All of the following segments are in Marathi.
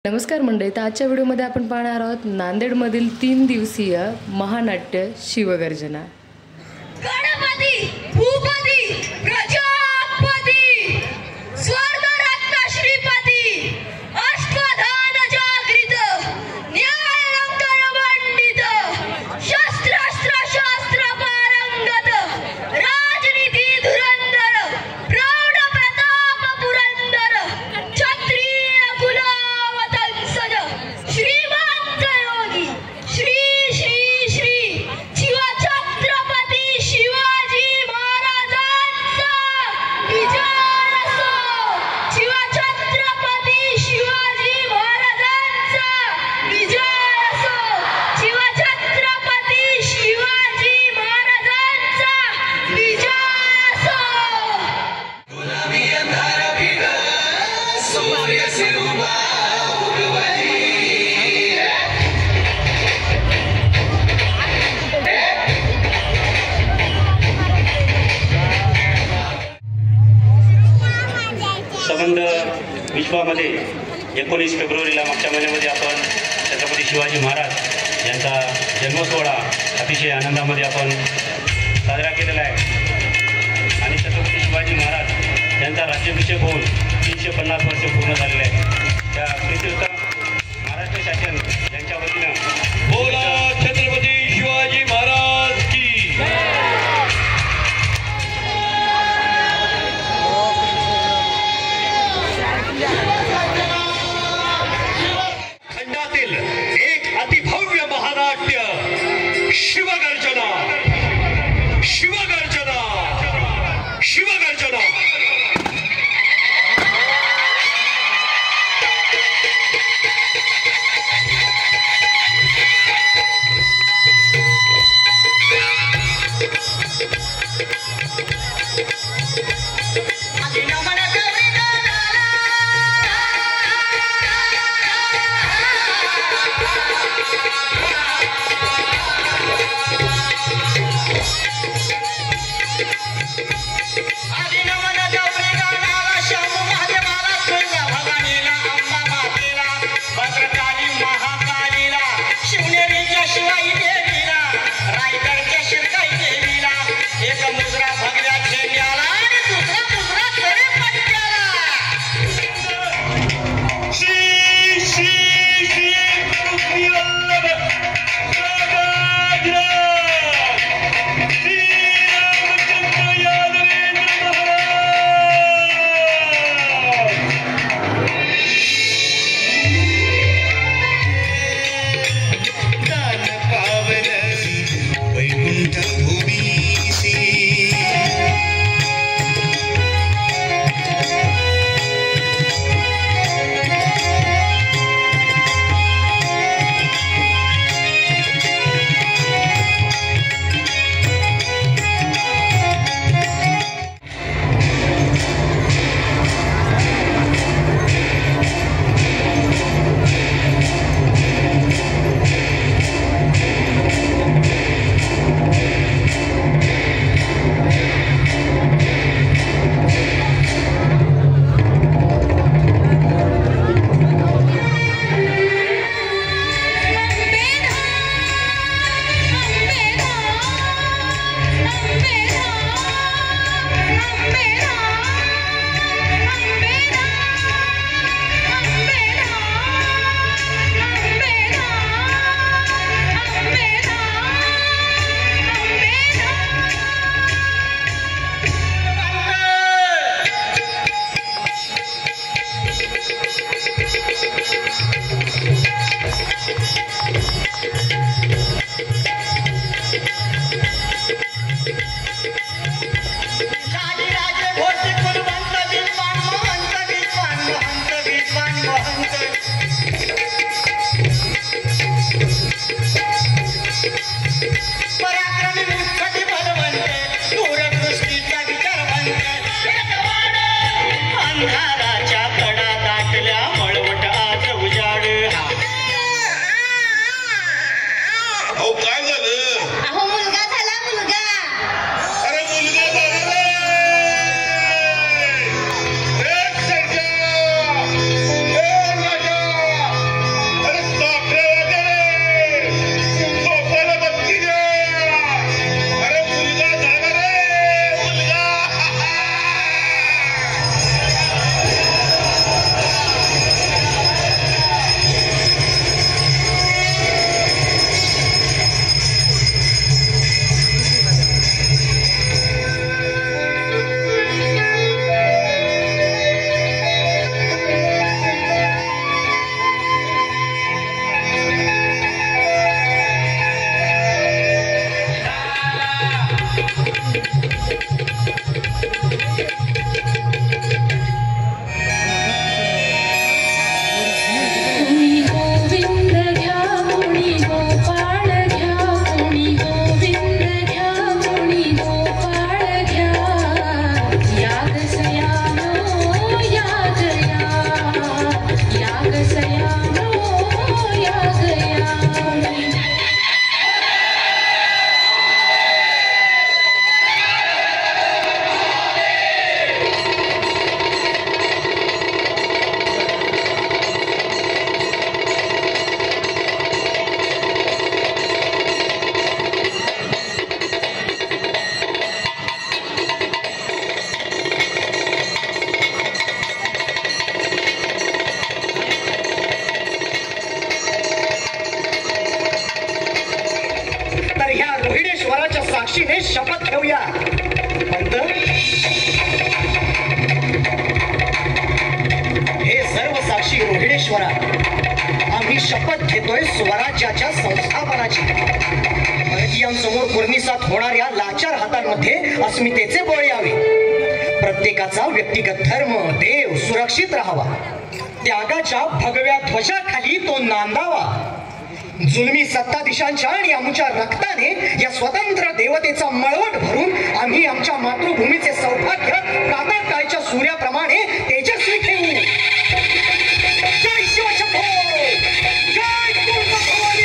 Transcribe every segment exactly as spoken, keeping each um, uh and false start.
नमस्कार मंडळी, तर आजच्या व्हिडिओमध्ये आपण पाहणार आहोत नांदेडमधील तीन दिवसीय महानाट्य शिवगर्जना। गणपती भूपती प्रजापती स्वर्गरत्न श्रीपती अष्टधान जागृत न्यायालंकार मंडित शस्त्रास्त्र शास्त्र पारंगत राजनीती धुरंधर प्रौढ प्रताप पुरंदर क्षत्रिय कुलावतंसज श्रीमंत योगी श्री श्री श्री शिवछत्रपती शिवाजी महाराजांचा विजय असो। शिवछत्रपती शिवाजी महाराजांचा विजय असो। शिवछत्रपती शिवाजी महाराजांचा विजय असो। गुलाबी अंधार भिग सूर्य सिरुबा उगवली संबंध विश्वामध्ये एकोणीस फेब्रुवारीला मागच्या महिन्यामध्ये आपण छत्रपती शिवाजी महाराज यांचा जन्मसोहळा अतिशय आनंदामध्ये आपण साजरा केलेला आहे आणि छत्रपती शिवाजी महाराज यांचा राज्याभिषेक होऊन तीनशे पन्नास वर्ष पूर्ण झालेले आहे। त्या प्रीत्यर्थ महाराष्ट्र शासन यांच्या वतीनं बोला छत्रपती शिवाजी महाराज की खंडातील एक अतिभव्य महानाट्य शिवगर्जना शिवगर्जना शिवगर्जना नमन साक्षीने शपथ घेऊया. पंत, हे सर्व साक्षी रोहिणेश्वरा, आम्ही शपथ घेतोय स्वराज्याच्या संस्थापनाची. भारतीयांसमोर कुर्निसात होणाऱ्या लाचार हातांमध्ये अस्मितेचे बळ यावे. प्रत्येकाचा व्यक्तिगत धर्म देव सुरक्षित राहावा. त्यागाच्या भगव्या ध्वजाखाली तो नांदावा. जुलमी सत्ताधीशांच्या आणि आमच्या रक्ताने या स्वतंत्र देवतेचा मळवट भरून आम्ही आमच्या मातृभूमीचे सौभाग्य प्रातःकाळच्या सूर्याप्रमाणे तेजस्वी ठेवू. जय शिवशंभो, जय तुळजाभवानी.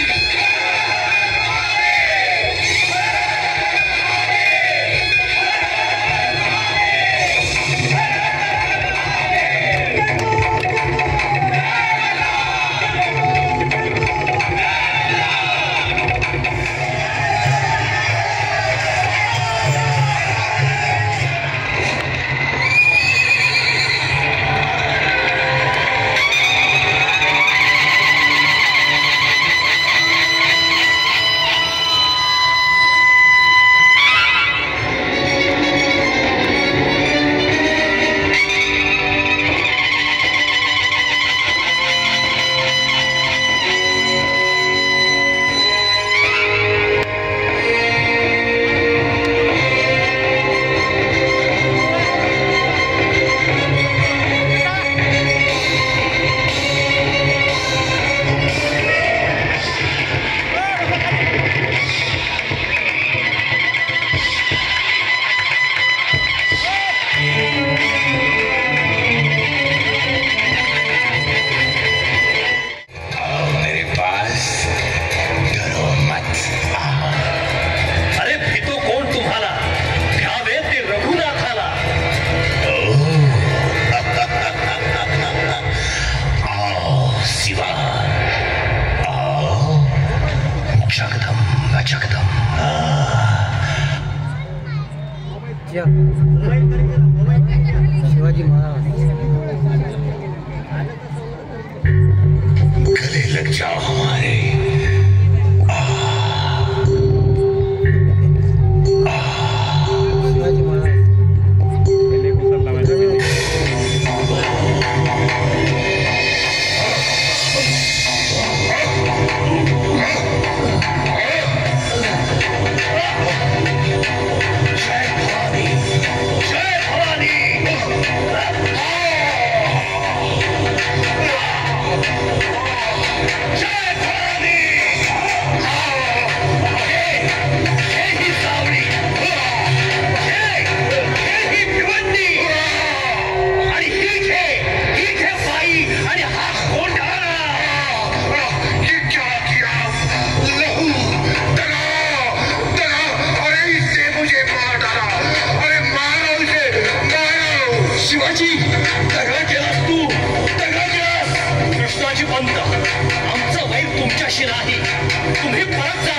शिवाजी महाराज गले लग जाओ हमारे. शिवाजी महाराज शिवाजी, दगड केलास तू, दगड केलास. कृष्णाजी पंत, आमचं वैर तुमच्याशी नाही. तुम्ही परत जा.